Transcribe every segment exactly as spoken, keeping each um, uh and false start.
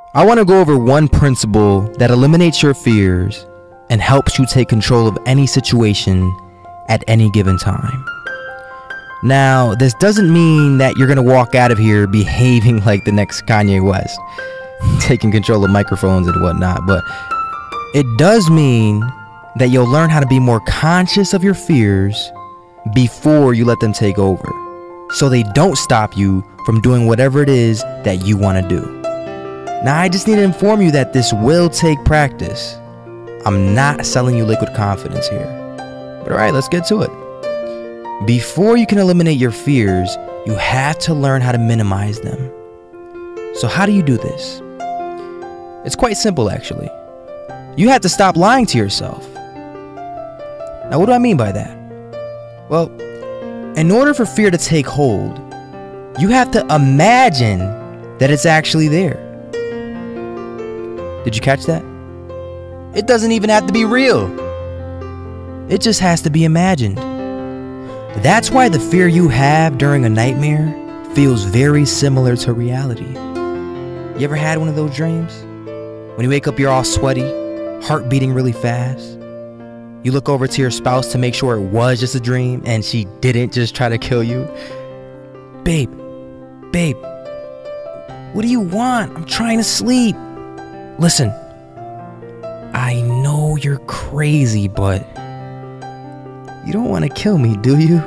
I want to go over one principle that eliminates your fears and helps you take control of any situation at any given time. Now, this doesn't mean that you're going to walk out of here behaving like the next Kanye West, taking control of microphones and whatnot, but it does mean that you'll learn how to be more conscious of your fears before you let them take over, so they don't stop you from doing whatever it is that you want to do. Now, I just need to inform you that this will take practice. I'm not selling you liquid confidence here. But alright, let's get to it. Before you can eliminate your fears, you have to learn how to minimize them. So how do you do this? It's quite simple, actually. You have to stop lying to yourself. Now, what do I mean by that? Well, in order for fear to take hold, you have to imagine that it's actually there. Did you catch that? It doesn't even have to be real. It just has to be imagined. That's why the fear you have during a nightmare feels very similar to reality. You ever had one of those dreams? When you wake up, you're all sweaty, heart beating really fast. You look over to your spouse to make sure it was just a dream and she didn't just try to kill you. Babe, babe, what do you want? I'm trying to sleep. Listen, I know you're crazy, but you don't want to kill me, do you?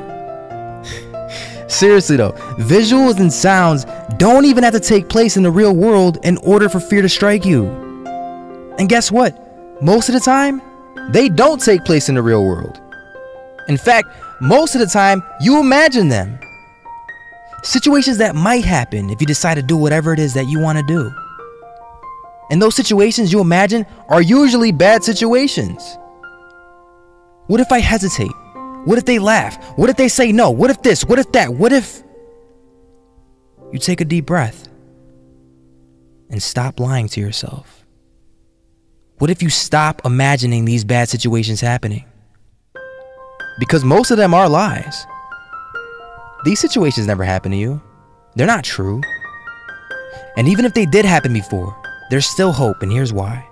Seriously though, visuals and sounds don't even have to take place in the real world in order for fear to strike you. And guess what? Most of the time, they don't take place in the real world. In fact, most of the time, you imagine them. Situations that might happen if you decide to do whatever it is that you want to do. And those situations you imagine are usually bad situations. What if I hesitate? What if they laugh? What if they say no? What if this? What if that? What if... You take a deep breath and stop lying to yourself. What if you stop imagining these bad situations happening? Because most of them are lies. These situations never happen to you. They're not true. And even if they did happen before, there's still hope, and here's why.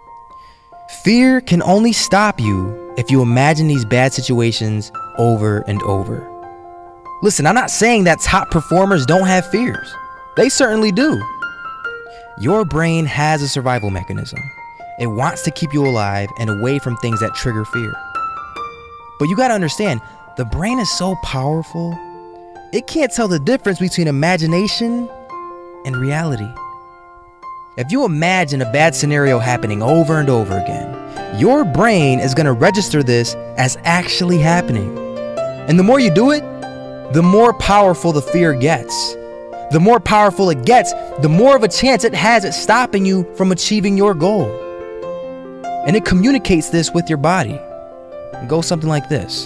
Fear can only stop you if you imagine these bad situations over and over. Listen, I'm not saying that top performers don't have fears. They certainly do. Your brain has a survival mechanism. It wants to keep you alive and away from things that trigger fear. But you gotta understand, the brain is so powerful, it can't tell the difference between imagination and reality. If you imagine a bad scenario happening over and over again, your brain is going to register this as actually happening. And the more you do it, the more powerful the fear gets. The more powerful it gets, the more of a chance it has at stopping you from achieving your goal. And it communicates this with your body. It goes something like this.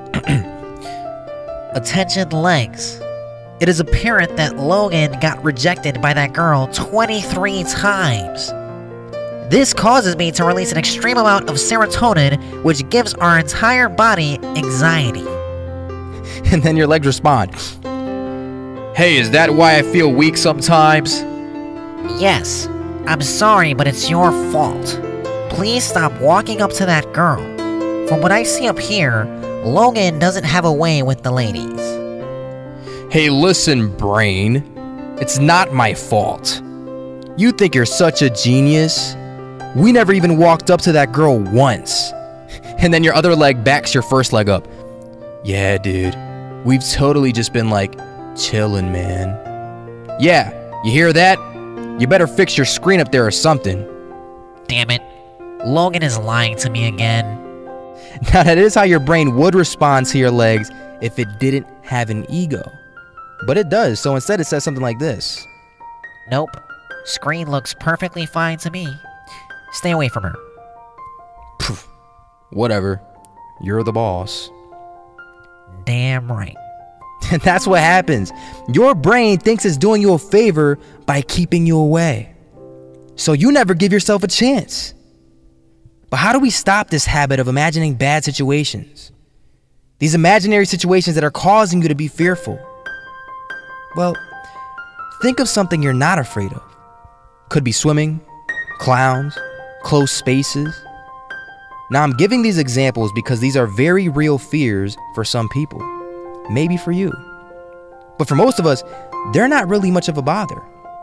Attention, legs. It is apparent that Logan got rejected by that girl twenty-three times. This causes me to release an extreme amount of serotonin, which gives our entire body anxiety. And then your legs respond. Hey, is that why I feel weak sometimes? Yes, I'm sorry, but it's your fault. Please stop walking up to that girl. From what I see up here, Logan doesn't have a way with the ladies. Hey, listen, brain. It's not my fault. You think you're such a genius? We never even walked up to that girl once. And then your other leg backs your first leg up. Yeah, dude. We've totally just been like, chillin', man. Yeah, you hear that? You better fix your screen up there or something. Damn it. Logan is lying to me again. Now that is how your brain would respond to your legs if it didn't have an ego. But it does, so instead it says something like this. Nope. Screen looks perfectly fine to me. Stay away from her. Poof. Whatever. You're the boss. Damn right. And that's what happens. Your brain thinks it's doing you a favor by keeping you away. So you never give yourself a chance. But how do we stop this habit of imagining bad situations? These imaginary situations that are causing you to be fearful. Well, think of something you're not afraid of. Could be swimming, clowns, close spaces. Now, I'm giving these examples because these are very real fears for some people, maybe for you. But for most of us, they're not really much of a bother.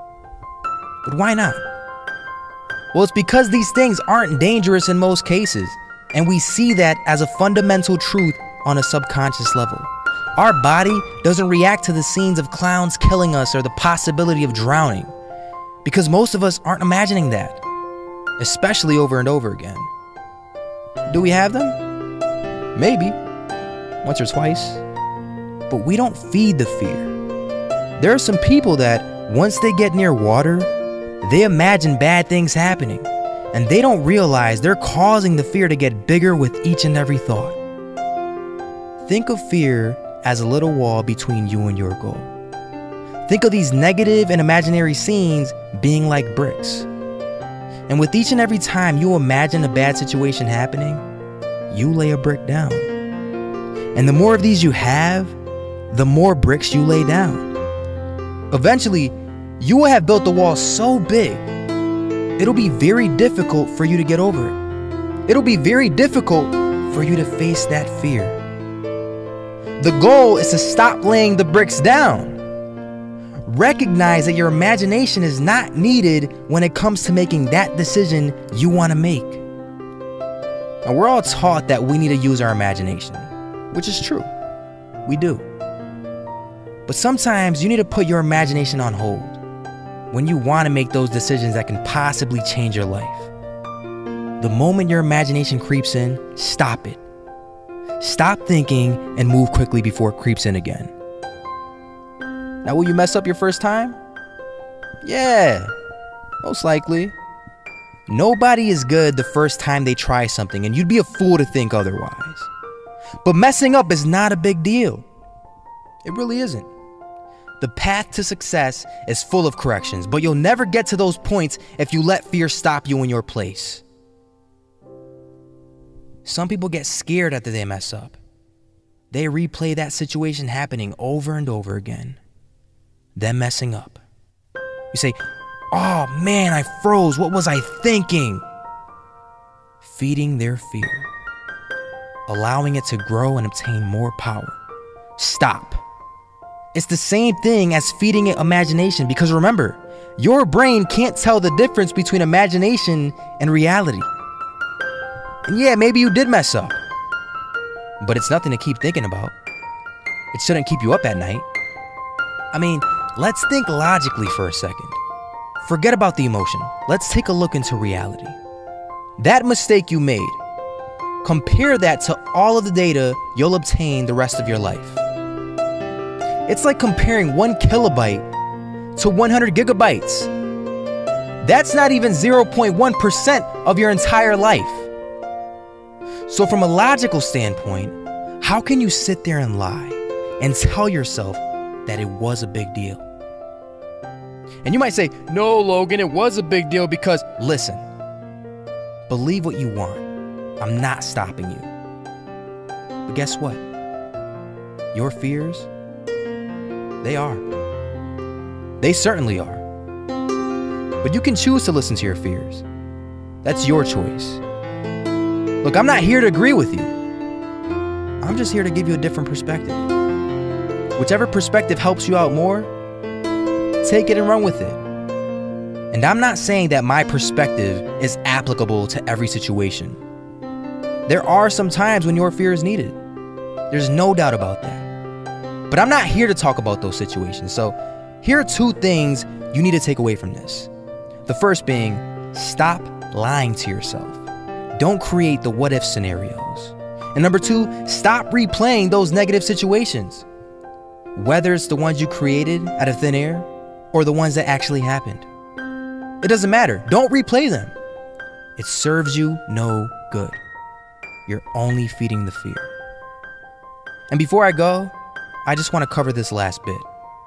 But why not? Well, it's because these things aren't dangerous in most cases, and we see that as a fundamental truth on a subconscious level. Our body doesn't react to the scenes of clowns killing us or the possibility of drowning, because most of us aren't imagining that, especially over and over again. Do we have them? Maybe, once or twice, but we don't feed the fear. There are some people that, once they get near water, they imagine bad things happening, and they don't realize they're causing the fear to get bigger with each and every thought. Think of fear as a little wall between you and your goal. Think of these negative and imaginary scenes being like bricks. And with each and every time you imagine a bad situation happening, you lay a brick down. And the more of these you have, the more bricks you lay down. Eventually, you will have built the wall so big, it'll be very difficult for you to get over it. It'll be very difficult for you to face that fear. The goal is to stop laying the bricks down. Recognize that your imagination is not needed when it comes to making that decision you want to make. And we're all taught that we need to use our imagination, which is true. We do. But sometimes you need to put your imagination on hold when you want to make those decisions that can possibly change your life. The moment your imagination creeps in, stop it. Stop thinking and move quickly before it creeps in again. Now, will you mess up your first time? Yeah, most likely. Nobody is good the first time they try something, and you'd be a fool to think otherwise. But messing up is not a big deal. It really isn't. The path to success is full of corrections, but you'll never get to those points if you let fear stop you in your place. Some people get scared after they mess up. They replay that situation happening over and over again, then messing up. You say, "Oh man, I froze. What was I thinking?" Feeding their fear, allowing it to grow and obtain more power. Stop. It's the same thing as feeding it imagination, because remember, your brain can't tell the difference between imagination and reality. And yeah, maybe you did mess up, but it's nothing to keep thinking about. It shouldn't keep you up at night. I mean, let's think logically for a second. Forget about the emotion. Let's take a look into reality. That mistake you made, compare that to all of the data you'll obtain the rest of your life. It's like comparing one kilobyte to one hundred gigabytes. That's not even zero point one percent of your entire life. So from a logical standpoint, how can you sit there and lie and tell yourself that it was a big deal? And you might say, "No, Logan, it was a big deal because..." Listen, believe what you want. I'm not stopping you. But guess what? Your fears, they are. They certainly are. But you can choose to listen to your fears. That's your choice. Look, I'm not here to agree with you. I'm just here to give you a different perspective. Whichever perspective helps you out more, take it and run with it. And I'm not saying that my perspective is applicable to every situation. There are some times when your fear is needed. There's no doubt about that. But I'm not here to talk about those situations. So here are two things you need to take away from this. The first being, stop lying to yourself. Don't create the what-if scenarios. And number two, stop replaying those negative situations. Whether it's the ones you created out of thin air or the ones that actually happened. It doesn't matter. Don't replay them. It serves you no good. You're only feeding the fear. And before I go, I just want to cover this last bit.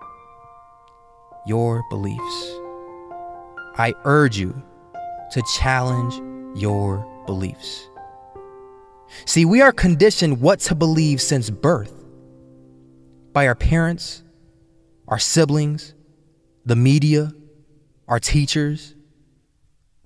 Your beliefs. I urge you to challenge your beliefs. See, we are conditioned what to believe since birth by our parents, our siblings, the media, our teachers,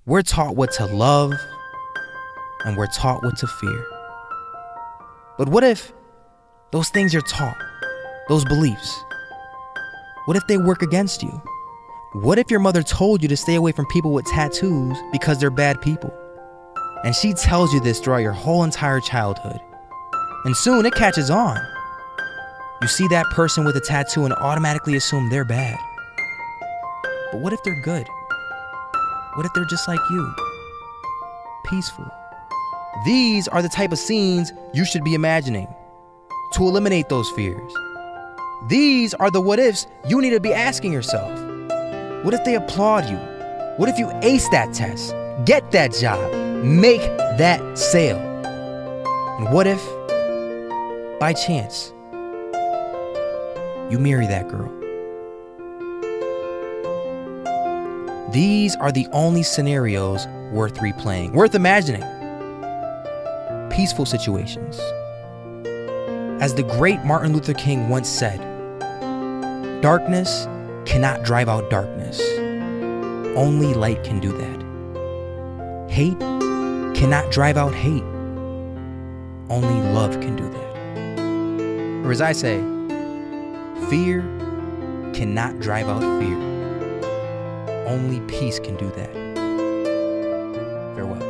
We're taught what to love, and we're taught what to fear. But what if those things you're taught, those beliefs, what if they work against you? What if your mother told you to stay away from people with tattoos because they're bad people? And she tells you this throughout your whole entire childhood. And soon it catches on. You see that person with a tattoo and automatically assume they're bad. But what if they're good? What if they're just like you? Peaceful. These are the type of scenes you should be imagining to eliminate those fears. These are the what ifs you need to be asking yourself. What if they applaud you? What if you ace that test, get that job, make that sale? And what if, by chance, you marry that girl? These are the only scenarios worth replaying, worth imagining. Peaceful situations. As the great Martin Luther King once said, darkness cannot drive out darkness. Only light can do that. Hate cannot drive out hate. Only love can do that. Or as I say, fear cannot drive out fear. Only peace can do that. Farewell.